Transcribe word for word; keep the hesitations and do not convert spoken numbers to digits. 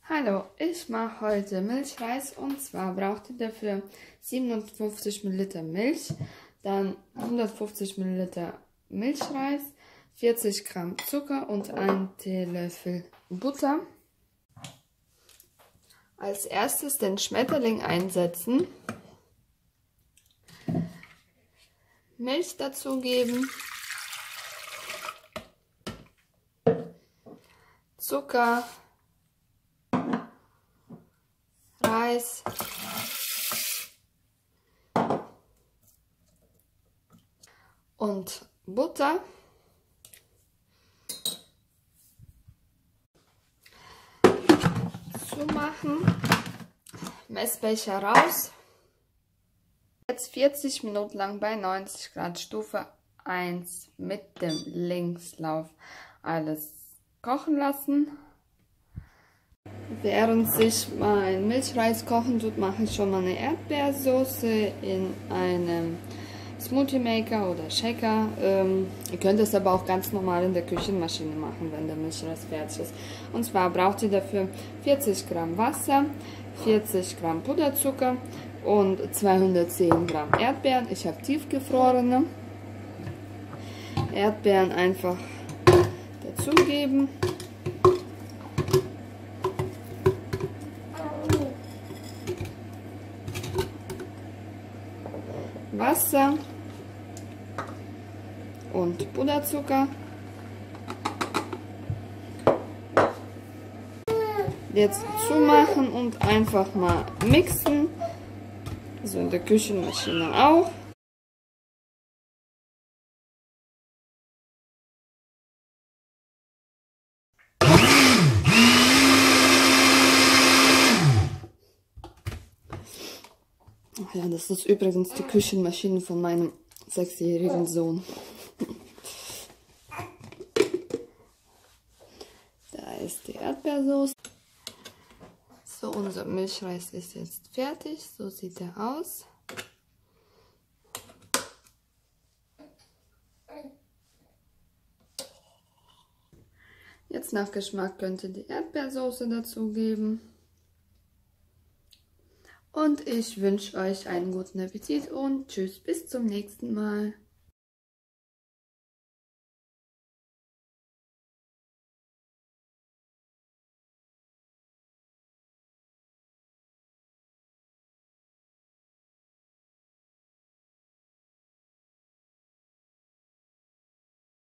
Hallo, ich mache heute Milchreis und zwar braucht ihr dafür siebenundfünfzig Milliliter Milch, dann hundertfünfzig Milliliter Milchreis, vierzig Gramm Zucker und ein Teelöffel Butter. Als erstes den Schmetterling einsetzen, Milch dazugeben, Zucker, Reis, und Butter. Zumachen, Messbecher raus. Jetzt vierzig Minuten lang bei neunzig Grad Stufe eins mit dem Linkslauf alles kochen lassen. Während sich mein Milchreis kochen tut, mache ich schon mal eine Erdbeersoße in einem Smoothie Maker oder Shaker. Ähm, ihr könnt es aber auch ganz normal in der Küchenmaschine machen, wenn der Milchreis fertig ist. Und zwar braucht ihr dafür vierzig Gramm Wasser, vierzig Gramm Puderzucker und zweihundertzehn Gramm Erdbeeren. Ich habe tiefgefrorene Erdbeeren einfach dazugeben. Wasser und Puderzucker. Jetzt zumachen und einfach mal mixen. So in der Küchenmaschine auch. Ach ja, das ist übrigens die Küchenmaschine von meinem sechsjährigen Sohn. Da ist die Erdbeersoße. So, unser Milchreis ist jetzt fertig. So sieht er aus. Jetzt nach Geschmack könnt ihr die Erdbeersoße dazugeben. Und ich wünsche euch einen guten Appetit und tschüss, bis zum nächsten Mal.